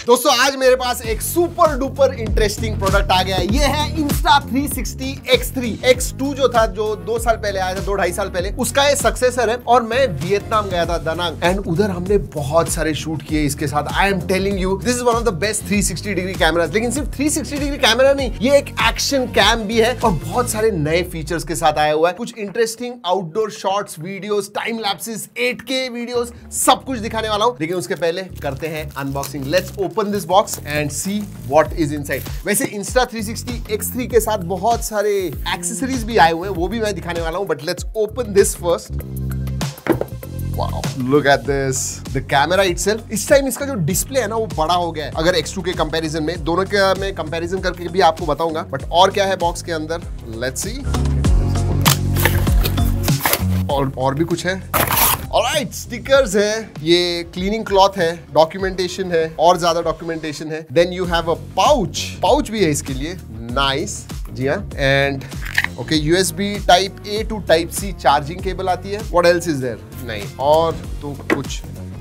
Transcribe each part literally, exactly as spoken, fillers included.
दोस्तों आज मेरे पास एक सुपर डुपर इंटरेस्टिंग प्रोडक्ट आ गया है। ये है Insta three sixty X three. X two जो था, जो दो साल पहले आया था, दो ढाई साल पहले, उसका ये सक्सेसर है। और मैं वियतनाम गया था, दानांग, एंड उधर हमने बहुत सारे शूट किए इसके साथ। I am telling you, this is one of the best three sixty degree cameras. लेकिन सिर्फ थ्री सिक्सटी डिग्री कैमरा नहीं, ये एक एक्शन कैम भी है और बहुत सारे नए फीचर्स के साथ आया हुआ है। कुछ interesting outdoor shots, videos, time lapses, eight K videos, सब कुछ दिखाने वाला हूं। लेकिन उसके पहले करते हैं unboxing. Let's open this box and see what is inside. वैसे Insta three sixty X three के साथ बहुत सारे एक्सेसरीज भी आए हुए हैं, वो भी मैं दिखाने वाला हूं। But let's open this first. Wow, look at this. The camera itself, इस टाइम इसका जो डिस्प्ले है ना वो बड़ा हो गया है अगर एक्स टू के कंपैरिजन में। दोनों के मैं कंपैरिजन करके भी आपको बताऊंगा। बट और क्या है बॉक्स के अंदर, लेट्स सी। और और भी कुछ है। ऑलराइट, स्टिकर्स है, ये क्लीनिंग क्लॉथ है, डॉक्यूमेंटेशन है, और ज्यादा डॉक्यूमेंटेशन है। Then you have a pouch, pouch भी है इसके लिए, नाइस जी हाँ। And okay, USB type A to type C charging cable आती है। What else is there? नहीं और तो कुछ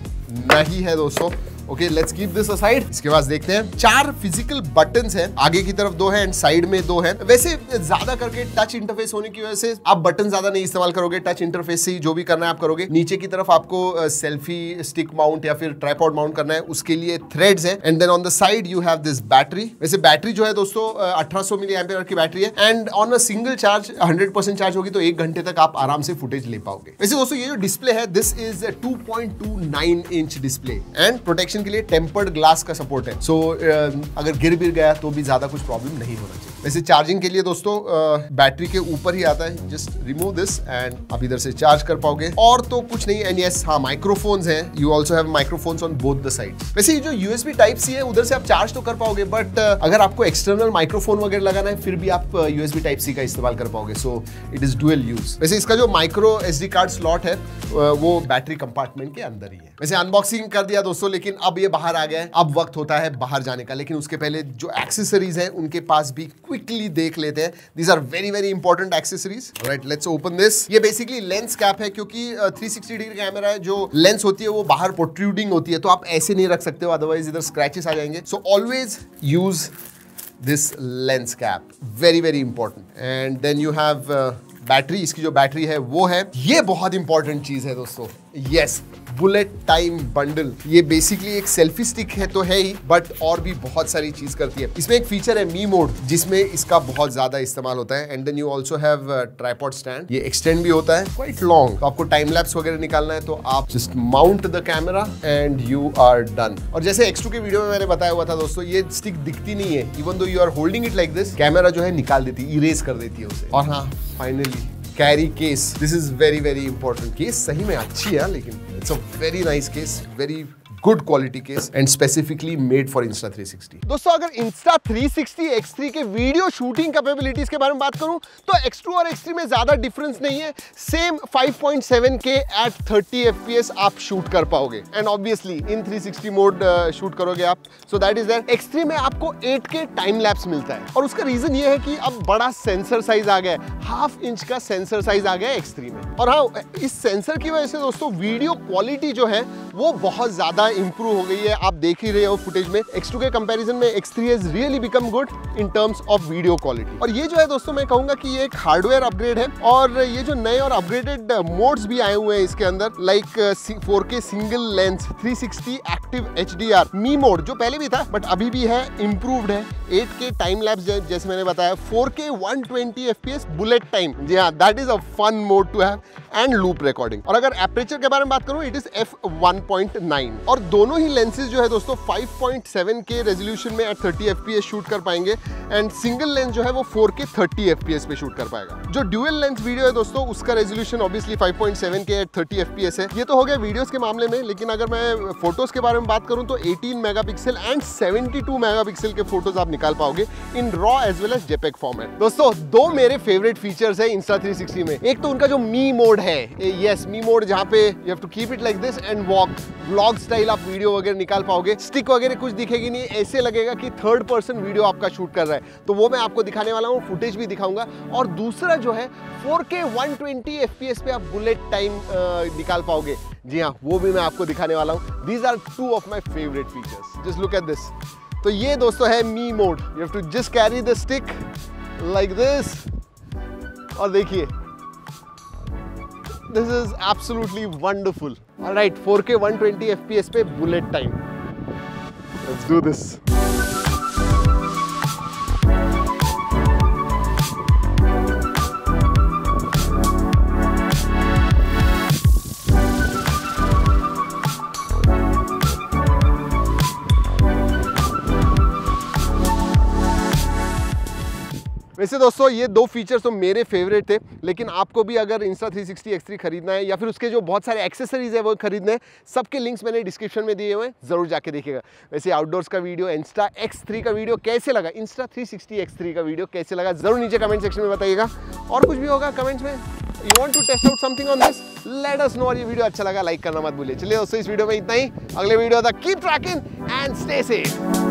नहीं है दोस्तों। Okay, let's keep this aside. इसके बाद देखते हैं, चार फिजिकल बटन्स हैं, आगे की तरफ दो हैं एंड साइड में दो हैं। वैसे ज्यादा करके टच इंटरफेस होने की वजह से आप बटन ज्यादा नहीं इस्तेमाल करोगे, टच इंटरफेस से ही जो भी करना है आप करोगे। नीचे की तरफ आपको सेल्फी स्टिक माउंट या फिर ट्राइपॉड माउंट करना है, उसके लिए थ्रेड्स हैं। And then on the side you have this battery. वैसे बैटरी जो है दोस्तों अठारह सौ मिली एम्पियर की बैटरी है and on a single charge hundred percent charge होगी तो एक घंटे तक आप आराम से फुटेज ले पाओगे। वैसे दोस्तों ये जो डिस्प्ले है, this is two point two nine inch display and protection के लिए टेम्पर्ड ग्लास का सपोर्ट है। सो so, uh, अगर गिर भी गया तो भी ज्यादा कुछ प्रॉब्लम नहीं होना चाहिए। वैसे चार्जिंग के लिए दोस्तों बैटरी uh, के ऊपर ही आता है। जस्ट रिमूव दिस एंड आप इधर से चार्ज कर पाओगे। और तो कुछ नहीं। एंड यस, हाँ, माइक्रोफोन्स हैं। You also have microphones on both the sides. वैसे ये जो यूएसबी टाइप सी है, उधर से आप चार्ज तो कर पाओगे, बट uh, अगर आपको एक्सटर्नल माइक्रोफोन वगैरह लगाना है फिर भी आप यूएसबी टाइप सी का इस्तेमाल कर पाओगे। So it is dual use. वैसे इसका जो माइक्रो एसडी कार्ड स्लॉट है वो बैटरी कंपार्टमेंट के अंदर ही है। वैसे अनबॉक्सिंग कर दिया दोस्तों, लेकिन अब ये बाहर आ गया है। अब वक्त होता है बाहर जाने का। लेकिन उसके पहले जो एक्सेसरीज हैं उनके पास भी क्विकली देख लेते हैं। These are very very important accessories. Alright, let's open this. ये बेसिकली लेंस कैप है, क्योंकि थ्री सिक्सटी डिग्री कैमरा है, जो लेंस होती है वो बाहर प्रोट्रूडिंग होती है, तो आप ऐसे नहीं रख सकते हो, अदरवाइज इधर स्क्रैचेस आ जाएंगे। So always use this lens cap, very very important. And then you have battery. इसकी जो बैटरी है वो है, ये बहुत इंपॉर्टेंट चीज है दोस्तों। Yes, bullet time bundle. ये बेसिकली एक सेल्फी स्टिक है तो है ही, बट और भी बहुत सारी चीज करती है। इसमें एक फीचर है मी मोड, जिसमें इसका बहुत ज्यादा इस्तेमाल होता है। And then you also have tripod stand. ये एक्सटेंड भी होता है क्वाइट लॉन्ग, तो आपको टाइम लैप्स वगैरह निकालना है तो आप just mount the camera and you are done. और जैसे एक्स टू के वीडियो में मैंने बताया हुआ था दोस्तों, ये स्टिक दिखती नहीं है। Even though you are holding it like this, camera जो है निकाल देती है, इरेज कर देती है उसे। और हाँ, finally carry case. This is very very important. Case सही में अच्छी है, लेकिन it's a very nice case, very good quality case and specifically made for Insta three sixty. दोस्तों अगर Insta three sixty X three के वीडियो शूटिंग कैपेबिलिटीज के बारे में बात करूं तो एक्स टू और एक्स थ्री में ज्यादा डिफरेंस नहीं है। Same five point seven K at thirty FPS आप शूट कर पाओगे and obviously in three sixty mode shoot करोगे आप। So that is that. X three में आपको एट के टाइम लैप्स मिलता है और उसका रीजन ये है कि अब बड़ा सेंसर साइज आ गया है। हाफ इंच का सेंसर साइज आ गया है एक्स थ्री में। और हाँ, इस सेंसर की वजह से दोस्तों वीडियो क्वालिटी जो है वो बहुत ज्यादा इंप्रूव हो गई है। आप देख ही रहे हो फुटेज में। एक्स टू के कंपैरिजन में X three has really become good in terms of video quality. और ये जो है दोस्तों, मैं कहूंगा कि ये एक हार्डवेयर अपग्रेड है। और ये जो नए और अपग्रेडेड मोड्स भी आए हुए हैं इसके अंदर, like four K single lens, three sixty active HDR, me mode जो पहले भी था बट अभी भी है, इंप्रूव्ड है। एट के टाइम लैप्स जैसे मैंने बताया, four K one twenty FPS bullet time, जी हाँ, that is a fun mode to have, and loop recording. और अगर एपरेचर के बारे में बात करूं, it is F one point nine. और दोनों ही लेंसेज जो है दोस्तों five point seven K resolution में एट थर्टी एफपीएस शूट कर पाएंगे एंड सिंगल लेंस जो है वो फोर के थर्टी एफपीएस पे शूट कर पाएगा। जो ड्यूअल लेंस वीडियो है दोस्तों, उसका resolution obviously five point seven K at thirty FPS है। ये तो हो गया वीडियोस के मामले में, लेकिन अगर मैं फोटोज के बारे में बात करूं तो eighteen megapixel and seventy two megapixel के फोटोज आप निकाल पाओगे in raw as well as JPEG format. दोस्तों दो मेरे फेवरेट फीचर्स है इंस्टा थ्री सिक्सटी में। एक तो उनका जो मी मोड है, यस, मी मोड, जहां पे you have to keep it like this and walk, vlog style आप वीडियो वगैरह निकाल पाओगे। स्टिक वगैरह कुछ दिखेगी नहीं, ऐसे लगेगा कि थर्ड पर्सन वीडियो आपका शूट कर रहा है, तो वो मैं आपको दिखाने वाला हूँ, फुटेज भी दिखाऊंगा। और दूसरा जो है four K one twenty F P S पे आप बुलेट टाइम निकाल पाओगे। जी हाँ, वो भी मैं आपको दिखाने वाला हूँ। These are two of my favourite features, just look at this. तो ये दोस्तों है me mode, you have to just carry the stick like this, और देखिए this is absolutely wonderful. Alright, four K one twenty F P S पे bullet time, let's do this. वैसे दोस्तों ये दो फीचर्स तो मेरे फेवरेट थे, लेकिन आपको भी अगर Insta three sixty X three खरीदना है या फिर उसके जो बहुत सारे एक्सेसरीज है वो खरीदने हैं, सबके लिंक्स मैंने डिस्क्रिप्शन में दिए हुए हैं, जरूर जाके देखिएगा। वैसे आउटडोर्स का वीडियो, इंस्टा एक्स थ्री का वीडियो कैसे लगा, Insta three sixty X three का वीडियो कैसे लगा, जरूर नीचे कमेंट सेक्शन में बताइएगा। और कुछ भी होगा कमेंट्स में, you want to test out something on this, let us know. और ये वीडियो अच्छा लगा लाइक करना मत भूलिए। चलिए दोस्तों इस वीडियो में इतना ही, अगले वीडियो तक keep tracking and stay safe.